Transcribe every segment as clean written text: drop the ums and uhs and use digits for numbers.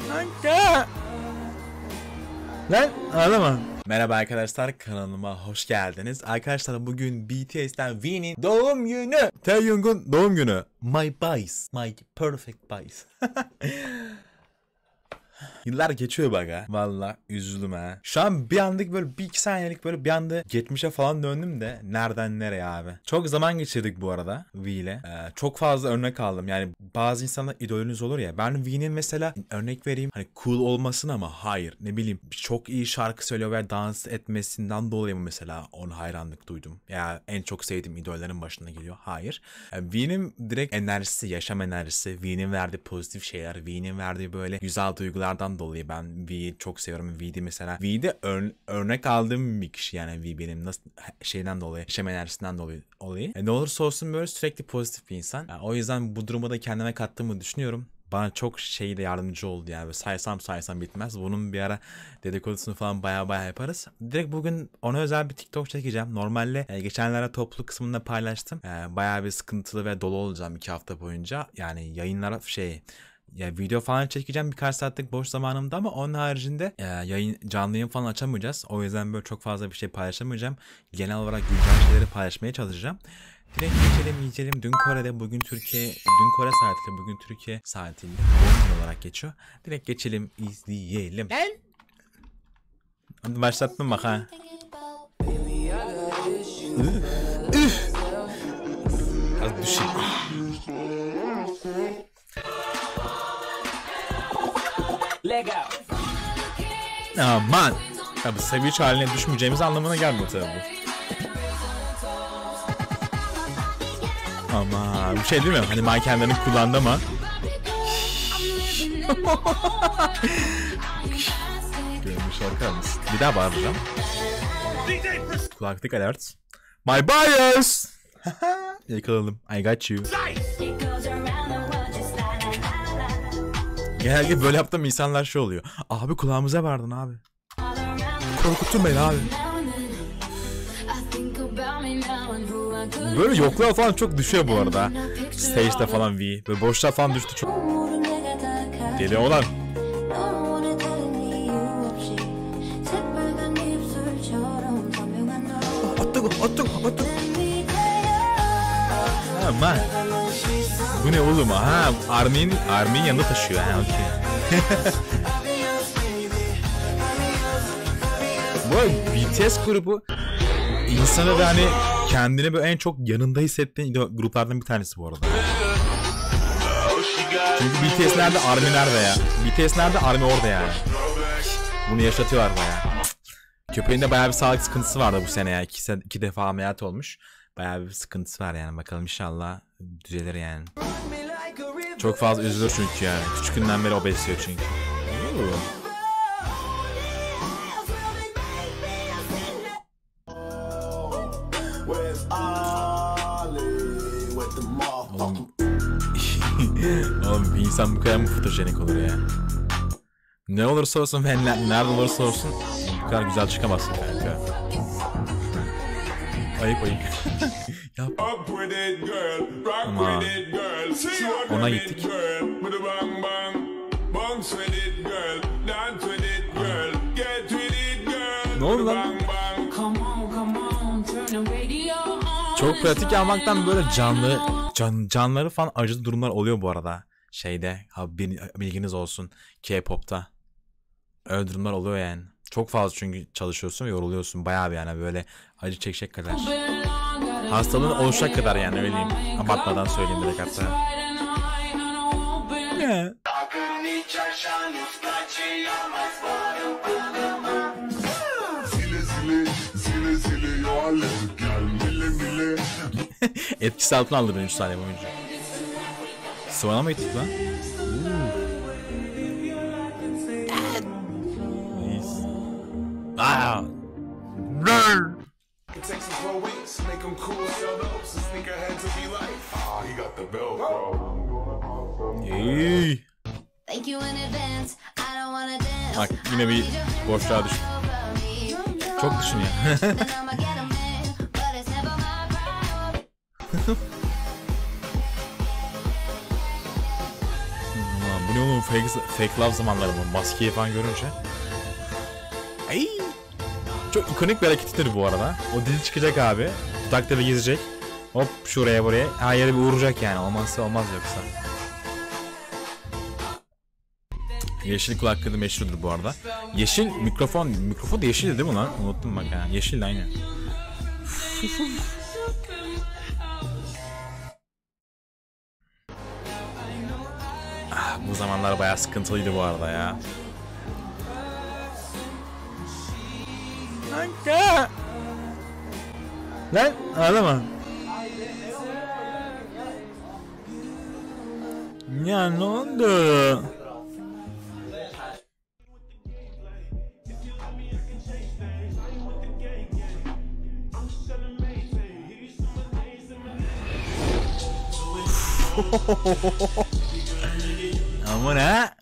Kanka. Lan ağlama. Merhaba arkadaşlar, kanalıma hoş geldiniz. Arkadaşlar bugün BTS'ten V'nin doğum günü. Taehyung'un doğum günü. My boys. My perfect boys. Yıllar geçiyor bak ha. Valla üzüldüm ha. Şu an bir anlık böyle bir iki saniyelik böyle bir anda geçmişe falan döndüm de nereden nereye abi. Çok zaman geçirdik bu arada V ile. Çok fazla örnek aldım. Yani bazı insanlar idolünüz olur ya. Ben V'nin mesela örnek vereyim. Hani cool olmasın ama hayır. Ne bileyim çok iyi şarkı söylüyor ve dans etmesinden dolayı mı mesela ona hayranlık duydum. Ya en çok sevdiğim idollerin başına geliyor. Hayır. V'nin direkt enerjisi, yaşam enerjisi, V'nin verdiği pozitif şeyler, V'nin verdiği böyle güzel duygulardan dolayı ben V'yi çok seviyorum. V'de mesela V'de örnek aldığım bir kişi yani V benim nasıl şeyden dolayı, yaşam enerjisinden dolayı. Ne olursa olsun böyle sürekli pozitif bir insan. Yani o yüzden bu duruma da kendime kattığımı düşünüyorum. Bana çok şeyle yardımcı oldu yani. Saysam bitmez. Bunun bir ara dedikodusunu falan baya yaparız. Direkt bugün ona özel bir TikTok çekeceğim. Normalde geçenlerde toplu kısmında paylaştım. Baya bir sıkıntılı ve dolu olacağım 2 hafta boyunca. Yani yayınlara ya video falan çekeceğim birkaç saatlik boş zamanımda ama onun haricinde canlı yayın falan açamayacağız. O yüzden böyle çok fazla bir şey paylaşamayacağım. Genel olarak güncel şeyleri paylaşmaya çalışacağım. Direkt geçelim. Dün Kore saatiyle bugün Türkiye saatiyle doğum günü olarak geçiyor. Direkt geçelim, izleyelim. Gel. Hadi başlattım bak ha. Az düşün. Aman. Tabi seviye haline düşmeyeceğimiz anlamına gelmiyor tabi bu. Ama bir şey değil mi? Hani mankenlerin kullandı ama. Görmüş bakar mısın? Bir daha bağıracağım. Kulaklık alert. My bias. Yakaladım. I got you. Genelde böyle yaptığım insanlar şey oluyor. Abi kulağımıza vardın abi. Korkuttun beni abi. Böyle yokluğa falan çok düşüyor bu arada. Stage'de falan V. Böyle boşluğa falan düştü çok. Geliyor olan. Attık. Aman. Bu ne oğlum? Ha, Armin'in yanında taşıyor. Ha, okey. Bu BTS grubu insanı da hani kendini böyle en çok yanında hissettiğin gruplardan bir tanesi bu arada. Çünkü BTS nerede, Army nerede ya? BTS nerede, Army orada yani. Bunu yaşatıyorlar bayağı. Köpeğinde bayağı bir sağlık sıkıntısı vardı bu sene ya. 2 defa ameliyat olmuş. Bayağı bir sıkıntısı var yani. Bakalım inşallah düzelir yani. Çok fazla üzülür çünkü yani. Küçükünden beri o besliyor çünkü. Oğlum bir insan bu kadar mı fotojenik olur ya? Ne olursa olsun ve nerede olursa olsun bu kadar güzel çıkamazsın kanka. Ayıp. Yapma. Ama ona gittik. Ne oldu lan? Çok pratik yapmaktan böyle canları falan acı durumlar oluyor bu arada. Bilginiz olsun, K-pop'ta. Öyle durumlar oluyor yani. Çok fazla çünkü çalışıyorsun ve yoruluyorsun. Bayağı bir yani böyle acı çekecek kadar. Hastalığın oluşacak kadar yani öyleyim. Abartmadan söyleyeyim direkt hatta. Yeah. Etkisi altına aldı beni 3 saniye boyunca. Sıvana mı gittik lan? Aaaa! Eyyy! Bak yine bir boşluğa düştüm. Çok düşün ya. Bu ne oğlum, fake love zamanları mı? Maskeyi falan görünce. Ay. Çok ikonik bir hareketidir bu arada. O dil çıkacak abi. Dudakları gezecek. Hop şuraya buraya. Her yere bir vuracak yani. Olmazsa olmaz yoksa. Yeşil kulak kılı meşhurdur bu arada. Yeşil mikrofon da yeşildi değil mi lan? Unuttum bak ya. Yeşil aynı. Bu zamanlar bayağı sıkıntılıydı bu arada ya. Kanka. Lan ağlama. Ya ne oldu? Ama ne?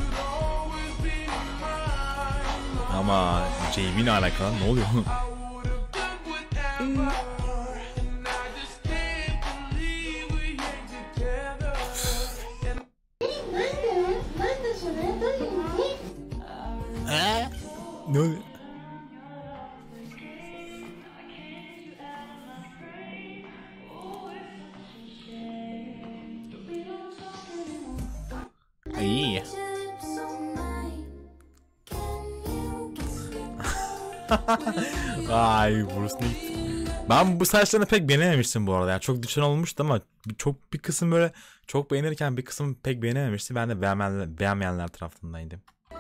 Ama JB ne alakalı? Ne oluyor? Ne oluyor? İyi. Ay Bruce Lee. Ben bu saçlarını pek beğenememiştim bu arada. Yani çok düşen olmuştu ama çok bir kısım böyle çok beğenirken bir kısım pek beğenememişti. Ben de beğenmeyenler tarafındaydım.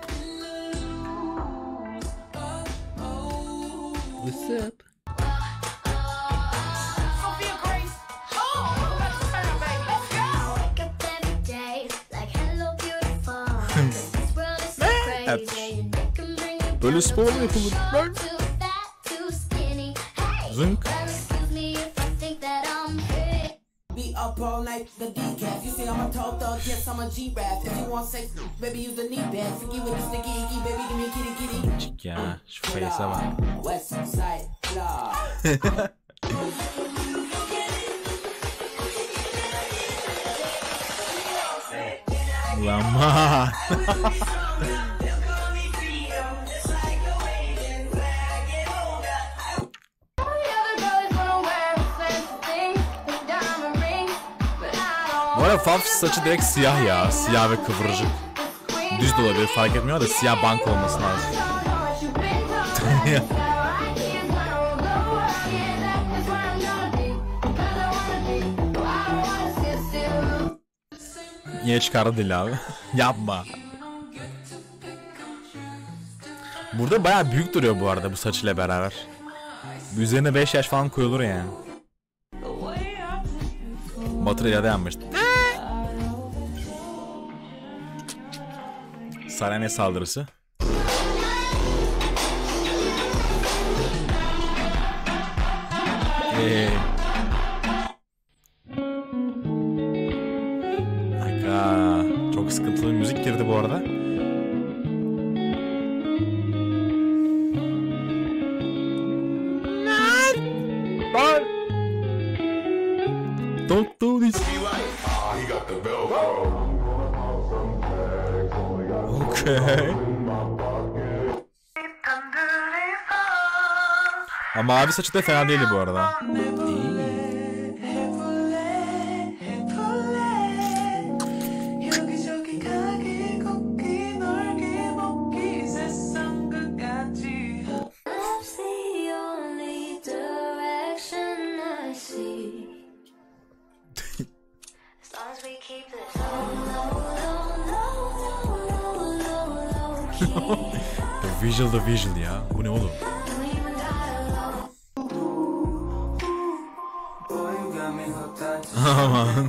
What's up? Böyle spor mu yapılır? Zınk. Çık ya, şu face'e bak. Ulan man. Bu arada Faf saçı direkt siyah ya. Siyah ve kıvırcık. Düz de olabilir, fark etmiyor da siyah bank olması lazım. Yine çıkardı dili abi. Yapma. Burada bayağı büyük duruyor bu arada bu saçıyla beraber. Üzerine 5 yaş falan koyulur yani. Batıra da yanmıştı. Sarayne saldırısı. Aga, çok sıkıntılı müzik girdi bu arada. Don't do this. Okay. Ama mavi saçı da fena değildi bu arada. The visual ya. Bu ne oğlum? Aman.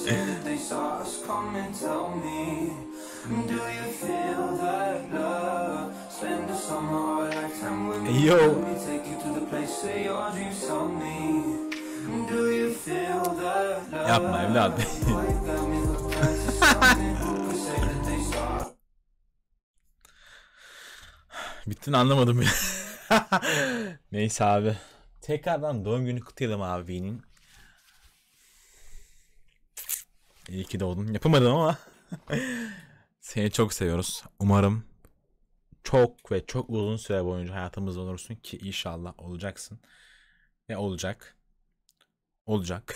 Yo. Yapma evladım. Bittin anlamadım ya. Neyse abi. Tekrardan doğum günü kutlayalım abinin. İyi ki doğdun. Yapamadım ama. Seni çok seviyoruz. Umarım çok ve çok uzun süre boyunca hayatımızda olursun ki inşallah olacaksın. Ve olacak. Olacak.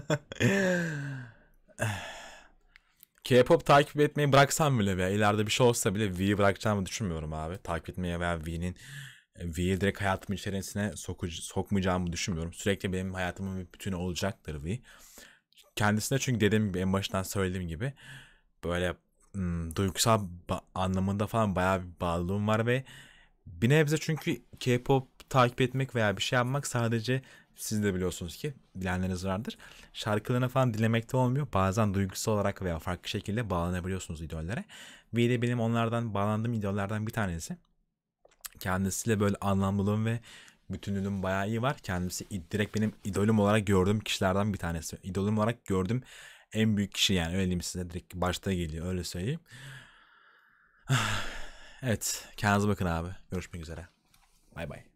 K-pop takip etmeyi bıraksam bile veya ileride bir şey olsa bile V'yi bırakacağımı düşünmüyorum abi. Takip etmeye veya V'yi direkt hayatımın içerisine sokmayacağımı düşünmüyorum. Sürekli benim hayatımın bir bütünü olacaktır V. Kendisine çünkü dediğim gibi en başından söylediğim gibi böyle duygusal anlamında falan bayağı bir bağlılığım var ve bir nebze çünkü K-pop takip etmek veya bir şey yapmak sadece siz de biliyorsunuz ki bilenleriniz vardır. Şarkılarını falan dinlemekte olmuyor. Bazen duygusal olarak veya farklı şekilde bağlanabiliyorsunuz idollere. V de benim onlardan bağlandığım idollerden bir tanesi. Kendisiyle böyle anlamlılığım ve bütünlüğüm bayağı iyi var. Kendisi direkt benim idolüm olarak gördüğüm kişilerden bir tanesi. İdolüm olarak gördüğüm en büyük kişi yani öyle diyeyim size. Direkt başta geliyor öyle söyleyeyim. Evet kendinize bakın abi. Görüşmek üzere. Bay bay.